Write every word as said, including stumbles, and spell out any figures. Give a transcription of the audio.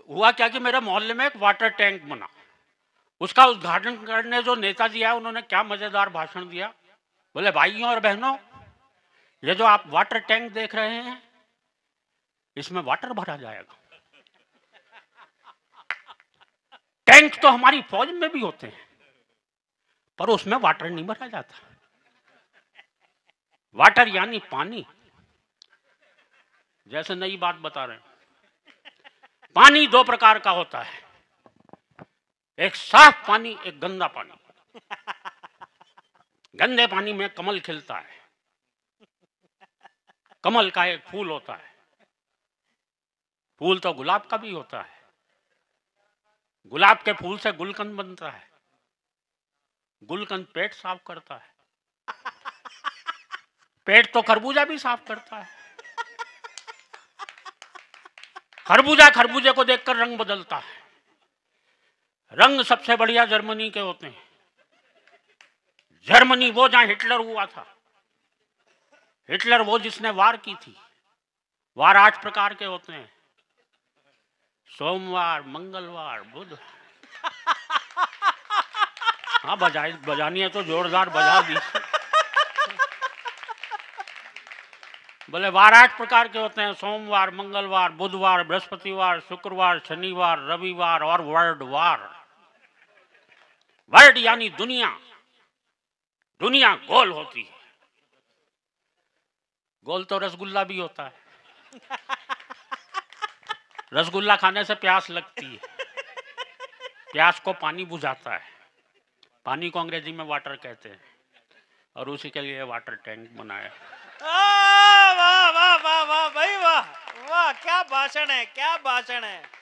हुआ क्या कि मेरे मोहल्ले में एक वाटर टैंक बना, उसका उद्घाटन करने जो नेताजी आए उन्होंने क्या मजेदार भाषण दिया। बोले भाइयों और बहनों, ये जो आप वाटर टैंक देख रहे हैं इसमें वाटर भरा जाएगा। टैंक तो हमारी फौज में भी होते हैं पर उसमें वाटर नहीं भरा जाता। वाटर यानी पानी। जैसे नई बात बता रहे हैं, पानी दो प्रकार का होता है, एक साफ पानी, एक गंदा पानी। गंदे पानी में कमल खिलता है, कमल का एक फूल होता है, फूल तो गुलाब का भी होता है, गुलाब के फूल से गुलकंद बनता है, गुलकंद पेट साफ करता है, पेट तो खरबूजा भी साफ करता है। खरबूजा खरबूजे को देखकर रंग बदलता है, रंग सबसे बढ़िया जर्मनी के होते हैं। जर्मनी वो जहां हिटलर हुआ था, हिटलर वो जिसने वार की थी। वार आठ प्रकार के होते हैं, सोमवार, मंगलवार, बुध। हाँ बजाई बजानी है तो जोरदार बजा दी। बोले वार आठ प्रकार के होते हैं, सोमवार, मंगलवार, बुधवार, बृहस्पतिवार, शुक्रवार, शनिवार, रविवार और वर्ल्डवार। वर्ल्ड यानी दुनिया, दुनिया गोल होती है। गोल तो रसगुल्ला भी होता है। रसगुल्ला खाने से प्यास लगती है, प्यास को पानी बुझाता है, पानी को अंग्रेजी में वाटर कहते हैं और उसी के लिए वाटर टैंक बनाया। वाह वाह वाह वाह भाई वाह वाह, क्या भाषण है, क्या भाषण है।